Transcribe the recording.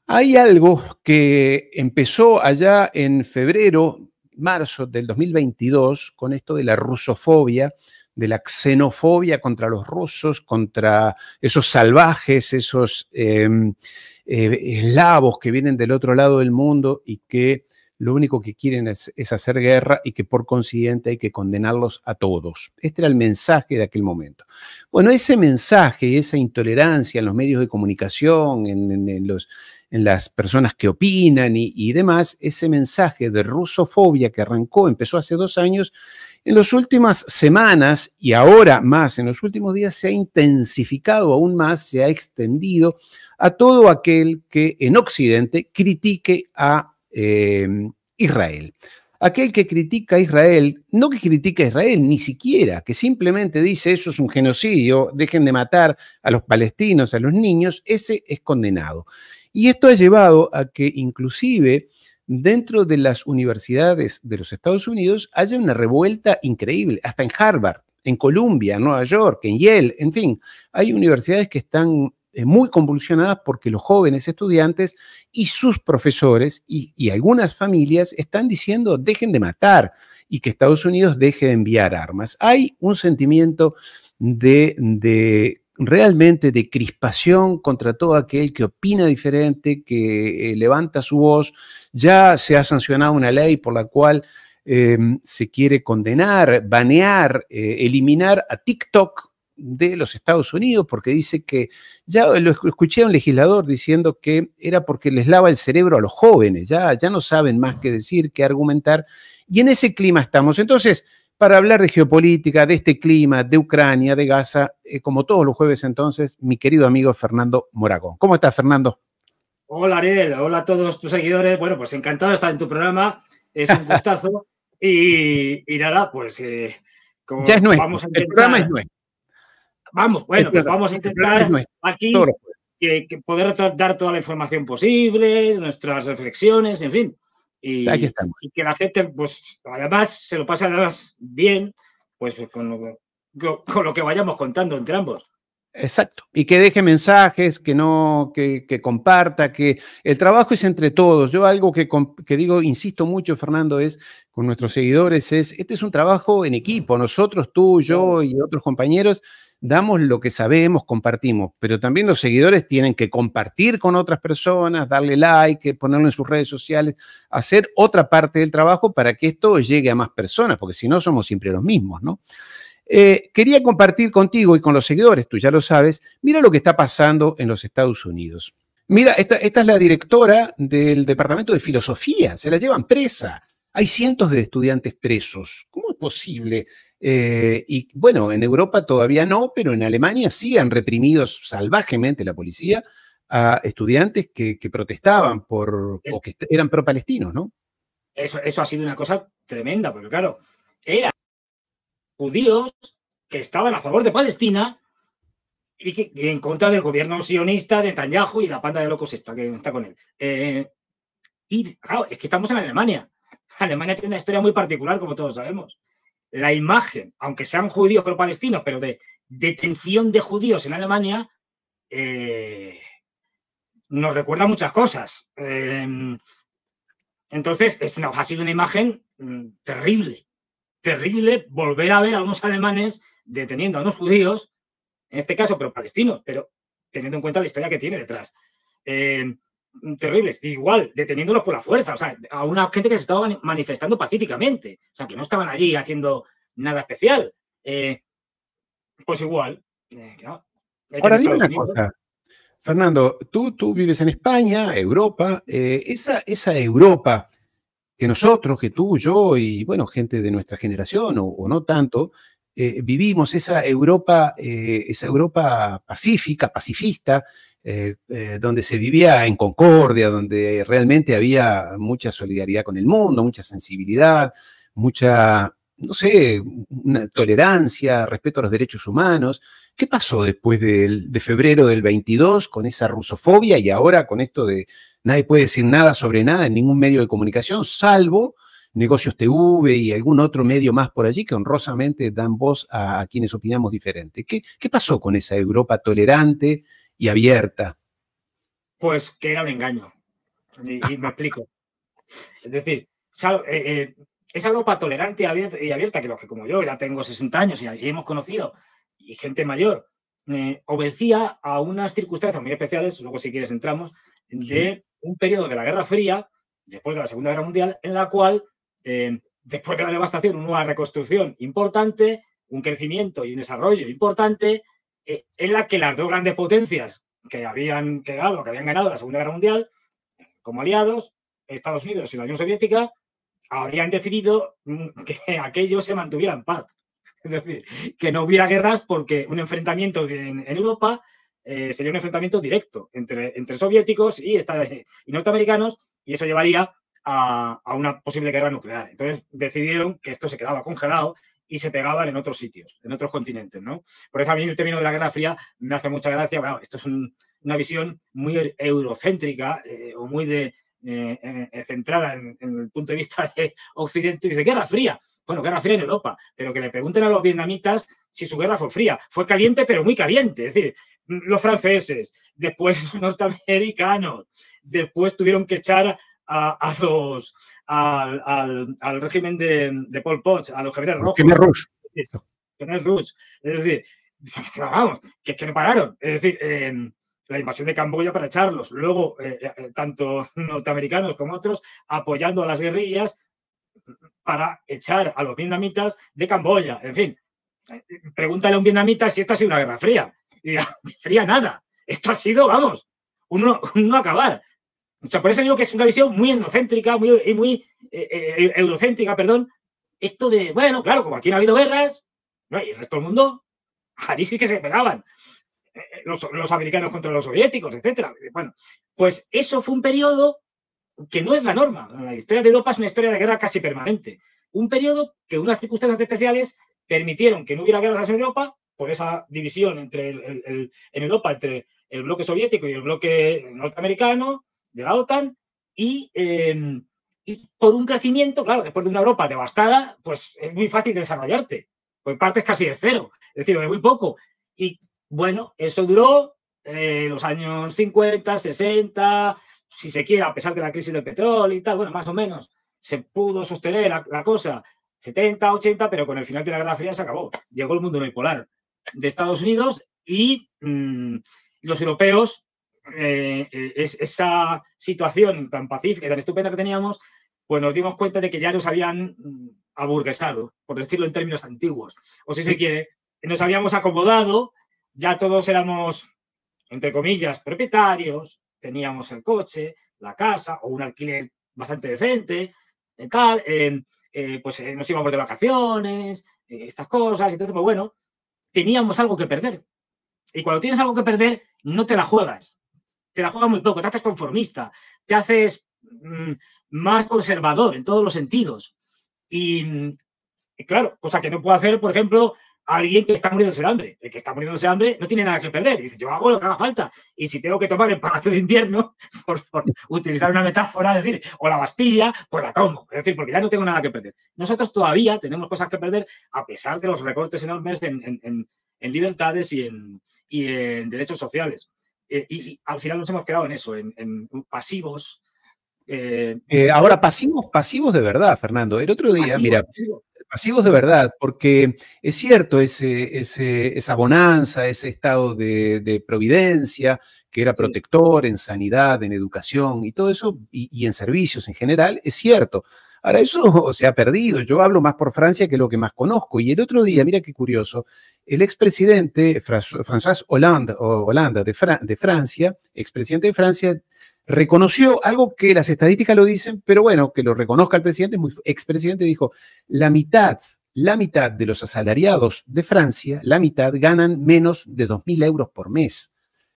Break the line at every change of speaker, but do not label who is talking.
Hay algo que empezó allá en febrero, marzo del 2022, con esto de la rusofobia, de la xenofobia contra los rusos, contra esos salvajes, esos eslavos que vienen del otro lado del mundo y que lo único que quieren es hacer guerra y que por consiguiente hay que condenarlos a todos. Este era el mensaje de aquel momento. Bueno, ese mensaje, esa intolerancia en los medios de comunicación, en las personas que opinan y demás, ese mensaje de rusofobia que empezó hace 2 años, en las últimas semanas y ahora más, en los últimos días, se ha intensificado aún más, se ha extendido a todo aquel que en Occidente critique a Israel. Aquel que critica a Israel, no que critica a Israel, ni siquiera, que simplemente dice eso es un genocidio, dejen de matar a los palestinos, a los niños, ese es condenado. Y esto ha llevado a que inclusive dentro de las universidades de los Estados Unidos haya una revuelta increíble, hasta en Harvard, en Columbia, en Nueva York, en Yale, en fin, hay universidades que están muy convulsionadas porque los jóvenes estudiantes y sus profesores y algunas familias están diciendo dejen de matar y que Estados Unidos deje de enviar armas. Hay un sentimiento realmente de crispación contra todo aquel que opina diferente, que levanta su voz. Ya se ha sancionado una ley por la cual se quiere condenar, banear, eliminar a TikTok de los Estados Unidos, porque dice que, ya lo escuché a un legislador diciendo que era porque les lava el cerebro a los jóvenes, ya no saben más qué decir, qué argumentar, y en ese clima estamos. Entonces, para hablar de geopolítica, de este clima, de Ucrania, de Gaza, como todos los jueves entonces, mi querido amigo Fernando Moragón. ¿Cómo estás, Fernando?
Hola, Ariel. Hola a todos tus seguidores. Bueno, pues encantado de estar en tu programa. Es un gustazo. y nada, pues como
ya es nuestro.
Vamos a intentar...
El programa es nuestro.
Pues vamos a intentar aquí que poder dar toda la información posible, nuestras reflexiones, en fin.
Aquí estamos.
Y que la gente, pues, además, se lo pase además bien, pues con lo que vayamos contando entre ambos.
Exacto. Y que deje mensajes, que comparta, que el trabajo es entre todos. Yo algo que digo, insisto mucho, Fernando, es con nuestros seguidores, este es un trabajo en equipo. Nosotros, tú, yo y otros compañeros, damos lo que sabemos, compartimos, pero también los seguidores tienen que compartir con otras personas, darle like, ponerlo en sus redes sociales, hacer otra parte del trabajo para que esto llegue a más personas, porque si no somos siempre los mismos, ¿no? Quería compartir contigo y con los seguidores, tú ya lo sabes, mira lo que está pasando en los Estados Unidos. Mira, esta es la directora del Departamento de Filosofía, se la llevan presa. Hay cientos de estudiantes presos. ¿Cómo es posible? Y bueno, en Europa todavía no, pero en Alemania sí han reprimido salvajemente la policía a estudiantes que protestaban o que eran pro-palestinos, ¿no?
Eso ha sido una cosa tremenda, porque claro, eran judíos que estaban a favor de Palestina y en contra del gobierno sionista de Netanyahu y la panda de locos que está con él. Y claro, es que estamos en Alemania. Alemania tiene una historia muy particular, como todos sabemos. La imagen, aunque sean judíos pero palestinos, pero de detención de judíos en Alemania, nos recuerda muchas cosas. Entonces, ha sido una imagen terrible volver a ver a unos alemanes deteniendo a unos judíos, en este caso, pero palestinos, pero teniendo en cuenta la historia que tiene detrás. Terribles. Igual, deteniéndolos por la fuerza, o sea, a una gente que se estaba manifestando pacíficamente, o sea, que no estaban allí haciendo nada especial. Pues igual. Claro,
ahora dime una cosa, Fernando, tú vives en España, Europa, esa Europa que nosotros, que tú, yo y, bueno, gente de nuestra generación o no tanto, vivimos esa Europa pacifista, donde se vivía en concordia, donde realmente había mucha solidaridad con el mundo, mucha sensibilidad, mucha, no sé, una tolerancia, respeto a los derechos humanos. ¿Qué pasó después de febrero del 22 con esa rusofobia y ahora con esto de nadie puede decir nada sobre nada en ningún medio de comunicación, salvo Negocios TV y algún otro medio más por allí que honrosamente dan voz a quienes opinamos diferente? ¿Qué pasó con esa Europa tolerante y abierta?
Pues que era un engaño. Y me explico. Es decir, esa Europa tolerante y abierta, que los que como yo ya tengo 60 años y hemos conocido, y gente mayor, obedecía a unas circunstancias muy especiales, luego si quieres entramos, de un periodo de la Guerra Fría, después de la Segunda Guerra Mundial, en la cual, después de la devastación, una reconstrucción importante, un crecimiento y un desarrollo importante, en la que las dos grandes potencias que habían ganado la Segunda Guerra Mundial, como aliados, Estados Unidos y la Unión Soviética, habrían decidido que aquello se mantuviera en paz. Es decir, que no hubiera guerras porque un enfrentamiento en Europa sería un enfrentamiento directo entre soviéticos y norteamericanos, y eso llevaría a una posible guerra nuclear. Entonces decidieron que esto se quedaba congelado y se pegaban en otros sitios, en otros continentes, ¿no? Por eso a mí el término de la Guerra Fría me hace mucha gracia. Bueno, esto es una visión muy eurocéntrica o muy centrada en el punto de vista de Occidente. Dice, Guerra Fría. Bueno, Guerra Fría en Europa, pero que le pregunten a los vietnamitas si su guerra fue fría. Fue caliente, pero muy caliente. Es decir, los franceses, después los norteamericanos, después tuvieron que echar al régimen de Pol Pot, a los Khmer Rojos. Khmer Rouge. Es decir, vamos, que no pararon. Es decir, la invasión de Camboya para echarlos. Luego, tanto norteamericanos como otros apoyando a las guerrillas para echar a los vietnamitas de Camboya. En fin, pregúntale a un vietnamita si esto ha sido una guerra fría. Y dirá, fría nada. Esto ha sido, vamos, uno acabar. O sea, por eso digo que es una visión muy endocéntrica, muy eurocéntrica, perdón. Esto de, bueno, claro, como aquí no ha habido guerras, ¿no? Y el resto del mundo, allí sí que se pegaban. Los americanos contra los soviéticos, etcétera. Bueno, pues eso fue un periodo que no es la norma. La historia de Europa es una historia de guerra casi permanente. Un periodo que unas circunstancias especiales permitieron que no hubiera guerras en Europa por esa división en Europa entre el bloque soviético y el bloque norteamericano de la OTAN y por un crecimiento, claro, después de una Europa devastada, pues es muy fácil desarrollarte. Pues partes casi de cero, es decir, de muy poco. Y bueno, eso duró los años 50, 60, si se quiere, a pesar de la crisis del petróleo y tal, bueno, más o menos se pudo sostener la cosa 70, 80, pero con el final de la Guerra Fría se acabó. Llegó el mundo unipolar de Estados Unidos y los europeos, esa situación tan pacífica y tan estupenda que teníamos, pues nos dimos cuenta de que ya nos habían aburguesado, por decirlo en términos antiguos. O si se quiere, nos habíamos acomodado, ya todos éramos, entre comillas, propietarios, teníamos el coche, la casa o un alquiler bastante decente, tal, pues nos íbamos de vacaciones, estas cosas. Entonces, pues bueno, teníamos algo que perder. Y cuando tienes algo que perder, no te la juegas. Te la juegas muy poco, te haces conformista, te haces más conservador en todos los sentidos. Y claro, cosa que no puede hacer, por ejemplo, alguien que está muriéndose de hambre. El que está muriéndose de hambre no tiene nada que perder. Dice, yo hago lo que haga falta. Y si tengo que tomar el Palacio de Invierno, por utilizar una metáfora, es decir, o la Bastilla, pues la tomo. Es decir, porque ya no tengo nada que perder. Nosotros todavía tenemos cosas que perder, a pesar de los recortes enormes en libertades y en derechos sociales. Y al final nos hemos quedado en eso, en pasivos.
Ahora, pasivos de verdad, Fernando. El otro día, mira, pasivos de verdad, porque es cierto, esa bonanza, ese estado de providencia que era protector en sanidad, en educación y todo eso, y en servicios en general, es cierto. Ahora, eso se ha perdido. Yo hablo más por Francia que lo que más conozco. Y el otro día, mira qué curioso, el expresidente François Hollande de Francia, expresidente de Francia, reconoció algo que las estadísticas lo dicen, pero bueno, que lo reconozca el presidente, expresidente, dijo, la mitad de los asalariados de Francia, la mitad ganan menos de 2.000 euros por mes.